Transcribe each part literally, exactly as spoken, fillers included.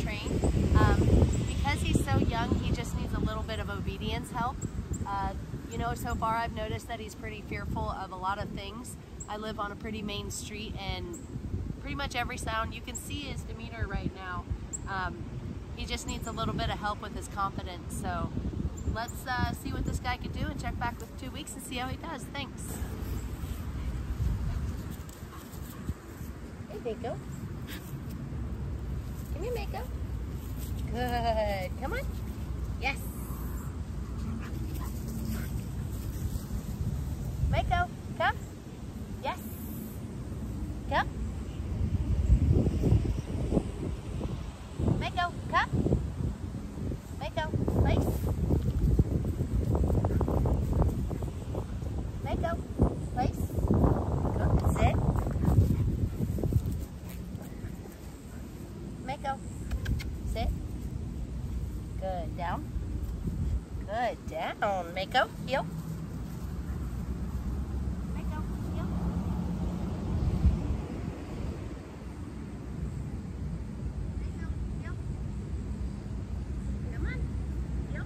train. Um, because he's so young, he just needs a little bit of obedience help. Uh, you know, so far I've noticed that he's pretty fearful of a lot of things. I live on a pretty main street, and pretty much every sound, you can see his demeanor right now. Um, he just needs a little bit of help with his confidence. So let's uh, see what this guy can do and check back with two weeks and see how he does. Thanks. Hey, Mako. Come here, Mako. Good. Come on. Yes. Mako, come. Yes. Come. Mako, come. Mako, place. Mako, place. Good. Sit. Mako, sit. Good. Down. Good. Down. Mako, heel. Mako, heel. Mako, heel. Come on. Heel.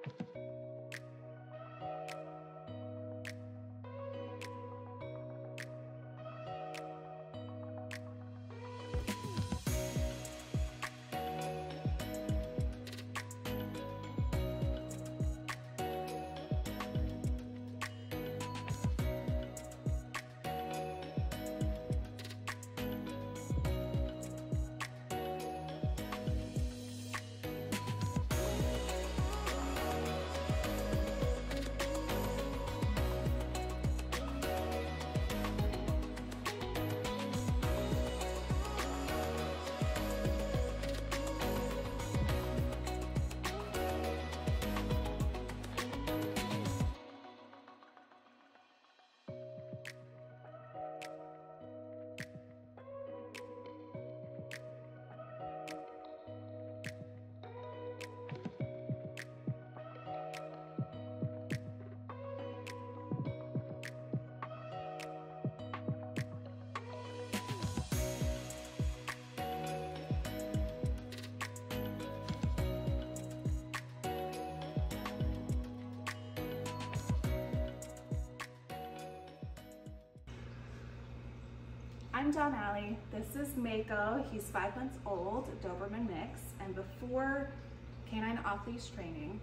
I'm Donnelly. This is Mako. He's five months old, Doberman mix, and before K nine Off-Leash Training,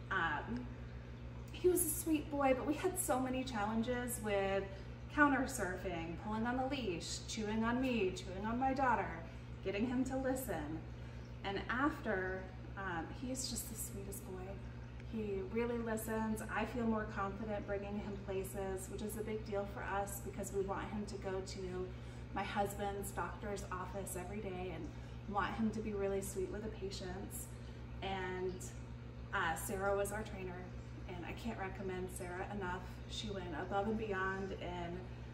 um, he was a sweet boy, but we had so many challenges with counter surfing, pulling on the leash, chewing on me, chewing on my daughter, getting him to listen. And after, um, he's just the sweetest boy. He really listens. I feel more confident bringing him places, which is a big deal for us because we want him to go to my husband's doctor's office every day and want him to be really sweet with the patients. And uh, Sarah was our trainer, and I can't recommend Sarah enough. She went above and beyond in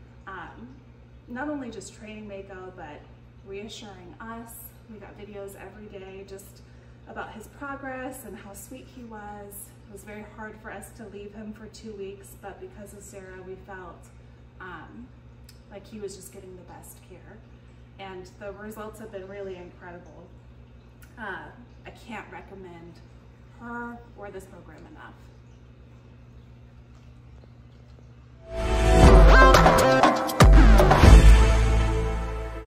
um, not only just training Mako, but reassuring us. We got videos every day just about his progress and how sweet he was. It was very hard for us to leave him for two weeks, but because of Sarah, we felt um, like he was just getting the best care. And the results have been really incredible. Uh, I can't recommend her or this program enough.